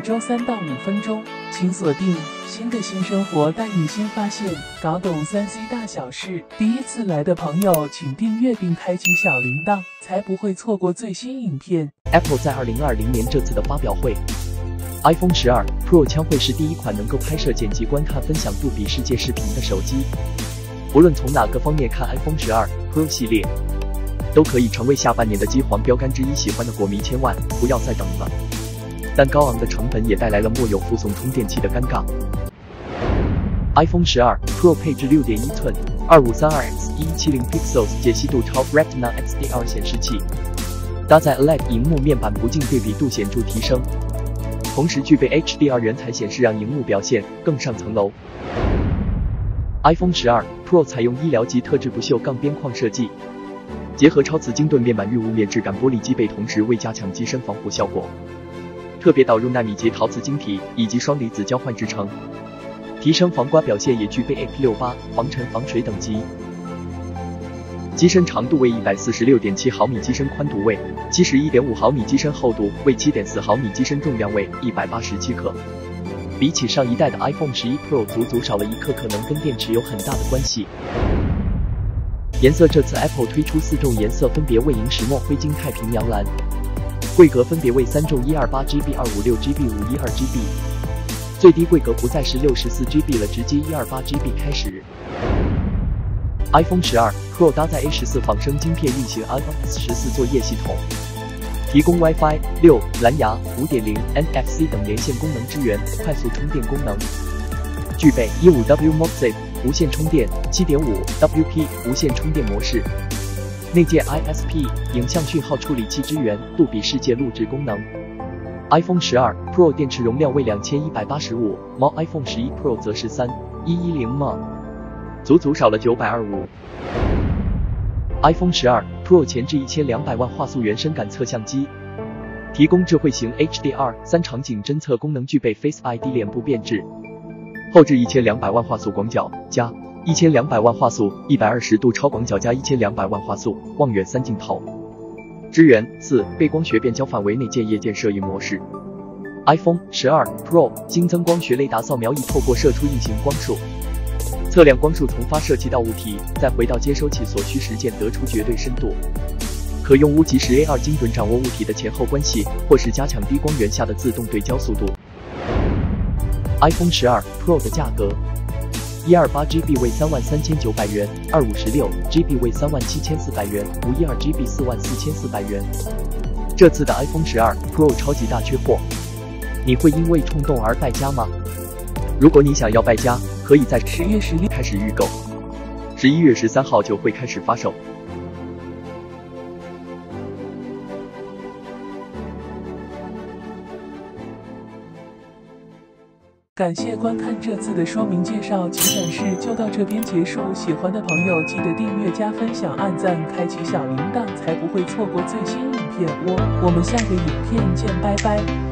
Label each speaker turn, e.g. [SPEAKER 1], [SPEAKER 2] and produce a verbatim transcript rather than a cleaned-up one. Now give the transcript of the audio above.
[SPEAKER 1] 周三到五分钟，请锁定新的新生活，带你新发现，搞懂三 C 大小事。第一次来的朋友，请订阅并开启小铃铛，才不会错过最新影片。
[SPEAKER 2] Apple 在二零二零年这次的发表会 ，iPhone 十二 Pro 将会是第一款能够拍摄、剪辑、观看、分享杜比世界视频的手机。无论从哪个方面看 ，iPhone 十二 Pro 系列都可以成为下半年的机皇标杆之一。喜欢的果迷千万不要再等了。但高昂的成本也带来了莫有附送充电器的尴尬。iPhone 十二 Pro 配置 六点一寸 二五三二 乘一一七零 pixels 解析度超 Retina X D R 显示器，搭载 O L E D 荧幕，面板不净对比度显著提升，同时具备 H D R 人才显示，让荧幕表现更上层楼。iPhone 十二 Pro 采用医疗级特制不锈钢边框设计，结合超瓷晶盾面板、日雾面质感玻璃基背，同时为加强机身防护效果，特别导入纳米级陶瓷晶体以及双离子交换制成，提升防刮表现，也具备 I P 六十八 防尘防水等级。机身长度为 一百四十六点七毫米，机身宽度为 七十一点五毫米，机身厚度为 七点四毫米，机身重量为一百八十七克。比起上一代的 iPhone 十一 Pro 足足少了一克，可能跟电池有很大的关系。颜色，这次 Apple 推出四种颜色，分别为萤石墨、灰金、太平洋蓝，规格分别为三种 一二八 G B、二五六 G B、五一二 G B， 最低规格不再是六十四 G B 了，直接一二八 G B 开始。iPhone 十二 Pro 搭载 A 十四 仿生晶片，运行 iOS 十四作业系统，提供 WiFi 六、蓝牙 五点零、N F C 等连线功能，支援快速充电功能，具备 十五 W MagSafe 无线充电、七点五 W P 无线充电模式，内建 I S P 影像讯号处理器，支援杜比世界录制功能。iPhone 十二 Pro 电池容量为两千一百八十五毫安时 ，iPhone 十一 Pro 则是三千一百一十毫安时，足足少了九百二十五。iPhone 十二 Pro 前置一千两百万画素原生感测相机，提供智慧型 H D R 三 场景侦测功能，具备 Face I D 脸部辨识，后置一千两百万画素广角加一千两百万画素一百二十度超广角加一千两百万画素望远三镜头，支援四倍光学变焦范围内建夜间摄影模式。iPhone 十二 Pro 新增光学雷达扫描仪，透过射出异形光束，测量光束从发射器到物体再回到接收器所需时间，得出绝对深度，可用无即时 A R 精准掌握物体的前后关系，或是加强低光源下的自动对焦速度。iPhone 十二 Pro 的价格，一二八 G B 为三万三千九百元，二五十六 G B 为三万七千四百元，五一二 G B 四万四千四百元。这次的 iPhone 十二 Pro 超级大缺货，你会因为冲动而败家吗？如果你想要败家，可以在十月十六开始预购，十一月十三号就会开始发售。
[SPEAKER 1] 感谢观看这次的说明介绍及展示，就到这边结束。喜欢的朋友记得订阅、加分享、按赞、开启小铃铛，才不会错过最新影片。我我们下个影片见，拜拜。